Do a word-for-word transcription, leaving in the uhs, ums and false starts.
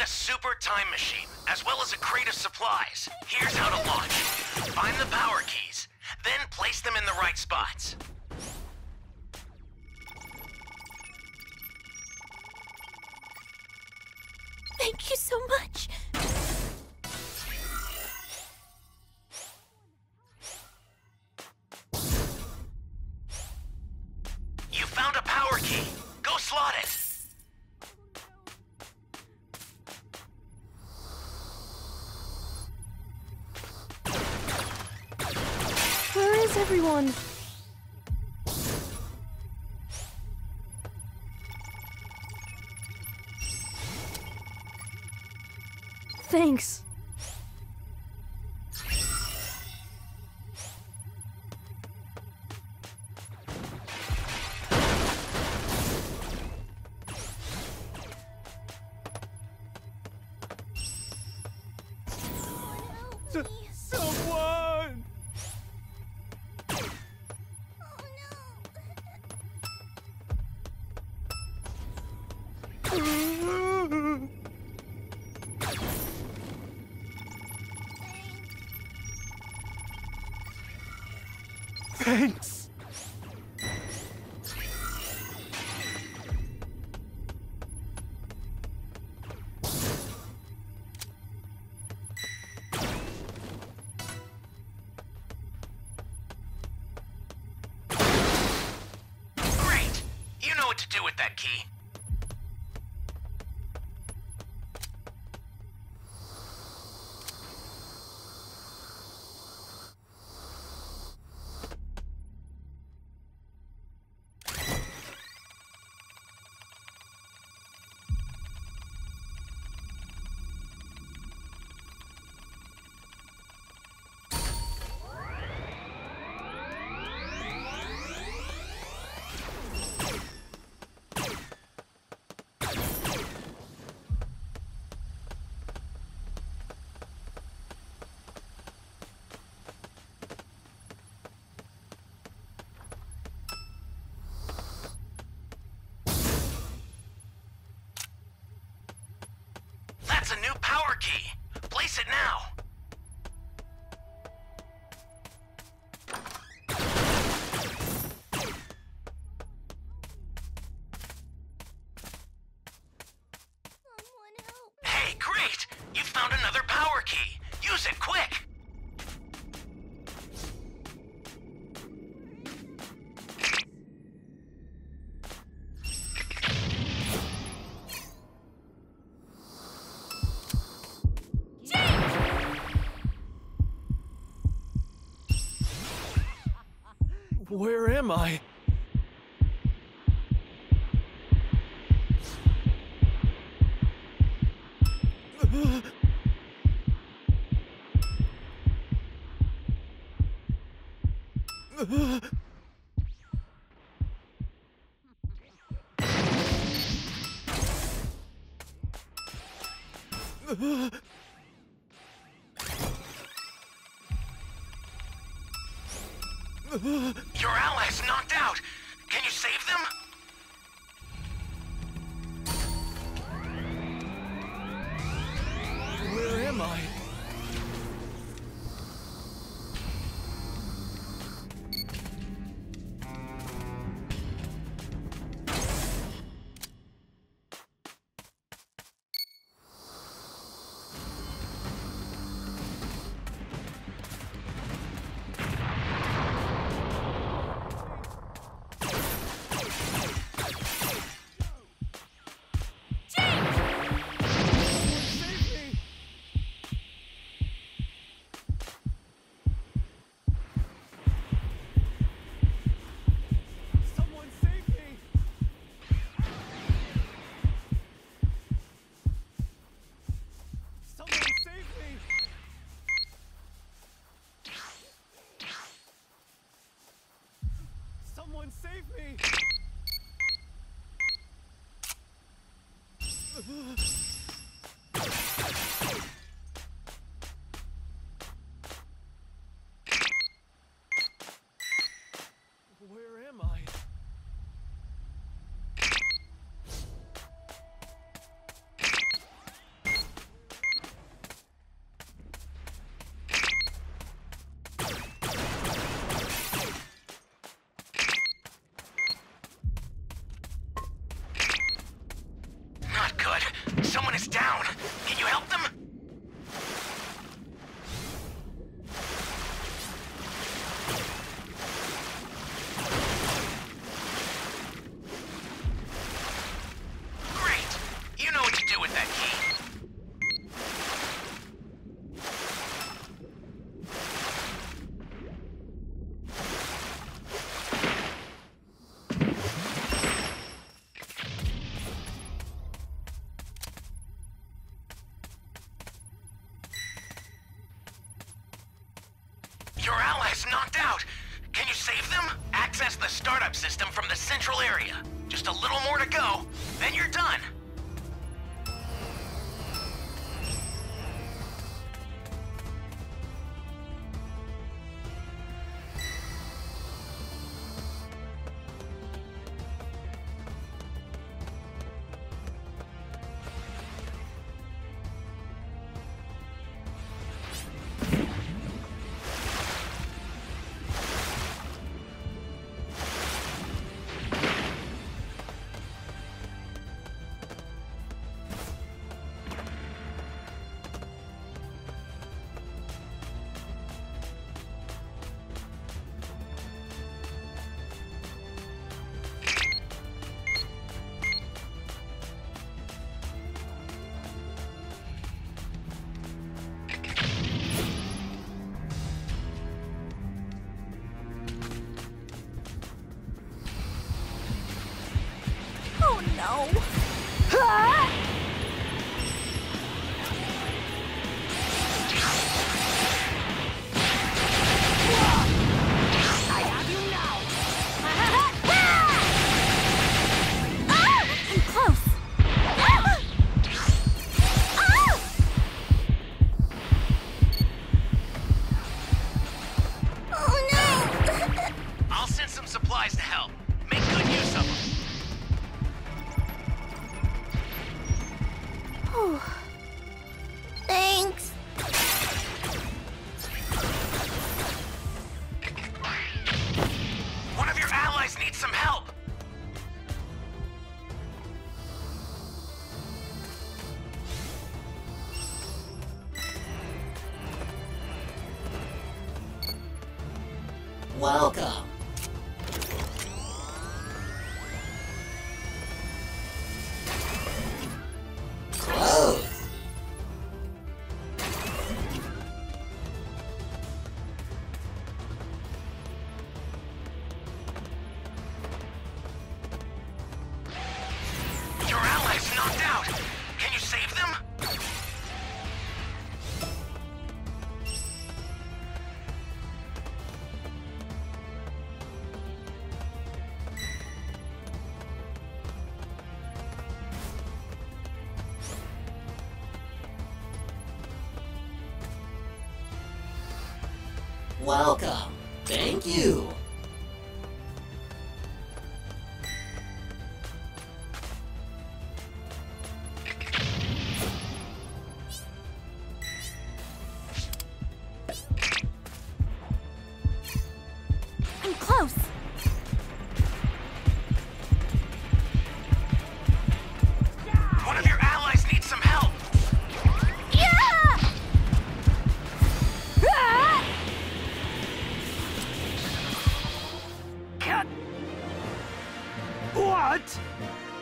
a super time machine, as well as a crate of supplies. Here's how to launch. Find the power keys, then place them in the right spots. Thank you so much. You found a power key. Go slot it. Where is everyone? Thanks. S someone! Thanks. Great! You know what to do with that key. That's a new power key. Place it now. Hey, great! You found another power key. Use it quick. Where am I? Your allies knocked out. Can you save them? Where am I? Someone save me! Where am I? Someone is down. Can you help them? Great. You know what to do with that key. Your ally's knocked out. Can you save them? Access the startup system from the central area. Just a little more to go, then you're done. Oh no! Ah! I have you now! Ah! I'm close! Ah! Ah! Oh no! I'll send some supplies to help. Make good use of them. Whew. Thanks. One of your allies needs some help. Welcome. Close. Your allies knocked out. Can you save them? Welcome. Thank you. I'm close. One of your allies needs some help. Yeah! Ah! Cat. What?